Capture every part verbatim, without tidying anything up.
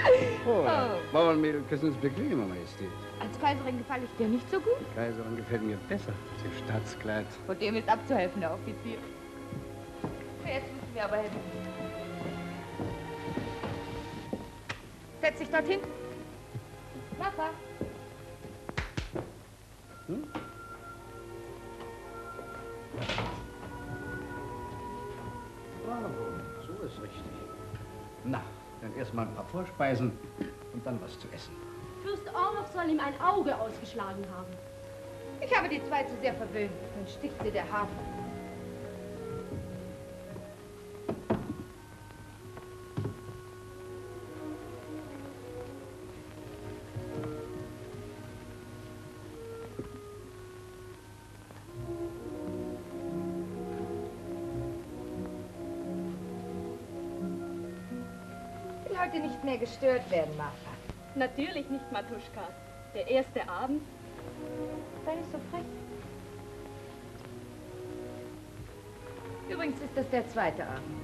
Oh, oh. Bauernmädel, küssen uns bequemer, Majestät. Als Kaiserin gefalle ich dir nicht so gut? Die Kaiserin gefällt mir besser als ihr Staatskleid. Von dem ist abzuhelfen, Herr Offizier. Jetzt müssen wir aber helfen. Setz dich dorthin. Wasser. Hm? Bravo, so ist richtig. Na, dann erst mal ein paar Vorspeisen und dann was zu essen. Fürst Orloff soll ihm ein Auge ausgeschlagen haben. Ich habe die zwei zu sehr verwöhnt. Dann stickt sie der Hafen. Heute nicht mehr gestört werden, Martha. Natürlich nicht, Matuschka. Der erste Abend. Sei nicht so frech. Übrigens ist das der zweite Abend.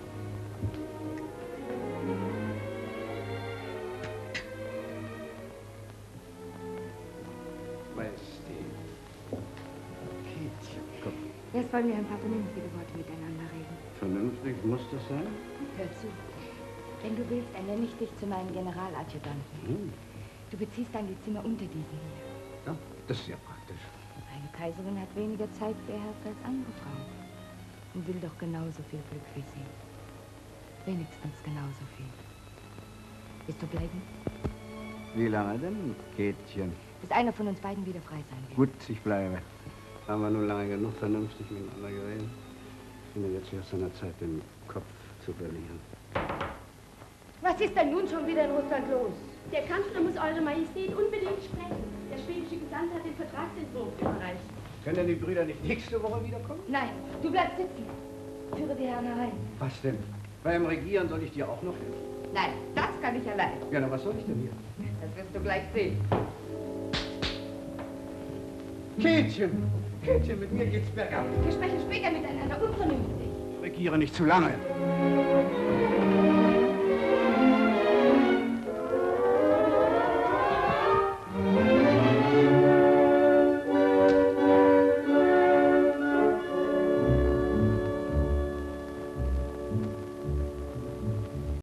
Majestät. Käthchen, komm. Jetzt wollen wir ein paar vernünftige Worte miteinander reden. Vernünftig muss das sein? Hör zu. Wenn du willst, ernenne ich dich zu meinem Generaladjutanten. Hm. Du beziehst dann die Zimmer unter diesen hier. Ja, das ist sehr praktisch. Eine Kaiserin hat weniger Zeit für ihr Herz als andere Frauen. Und will doch genauso viel Glück wie sie. Wenigstens genauso viel. Willst du bleiben? Wie lange denn, Käthchen? Bis einer von uns beiden wieder frei sein wird. Gut, ich bleibe. Haben wir nun lange genug vernünftig miteinander geredet. Ich finde jetzt erst an der Zeit, den Kopf zu verlieren. Was ist denn nun schon wieder in Russland los? Der Kanzler muss Eure Majestät unbedingt sprechen. Der schwedische Gesandte hat den Vertragsentwurf überreicht. Können denn die Brüder nicht nächste Woche wiederkommen? Nein, du bleibst sitzen. Führe die Herren herein. Was denn? Beim Regieren soll ich dir auch noch helfen? Nein, das kann ich allein. Ja, na, was soll ich denn hier? Das wirst du gleich sehen. Käthchen! Käthchen, mit mir geht's bergab. Wir sprechen später miteinander unvernünftig. Regiere nicht zu lange.